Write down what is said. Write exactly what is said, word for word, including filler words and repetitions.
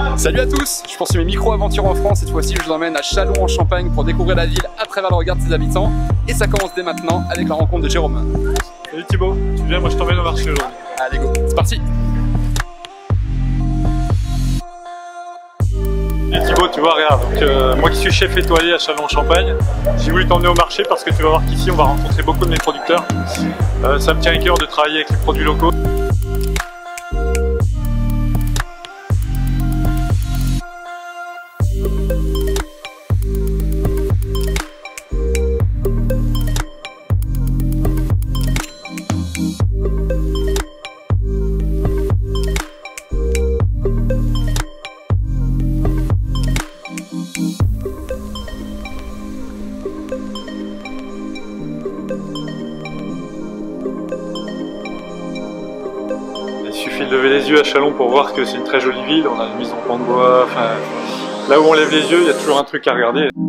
Salut à tous, je poursuis mes micro-aventures en France. Cette fois-ci, je vous emmène à Châlons en Champagne pour découvrir la ville à travers le regard de ses habitants. Et ça commence dès maintenant avec la rencontre de Jérôme. Salut Thibaut, tu viens, moi je t'emmène au marché aujourd'hui. Allez go, c'est parti. Et Thibaut, tu vois, regarde, donc, euh, moi qui suis chef étoilé à Châlons en Champagne, j'ai voulu t'emmener au marché parce que tu vas voir qu'ici on va rencontrer beaucoup de mes producteurs. Euh, ça me tient à cœur de travailler avec les produits locaux. Il suffit de lever les yeux à Châlons pour voir que c'est une très jolie ville. On a une maison en pan de bois, enfin, là où on lève les yeux, il y a toujours un truc à regarder.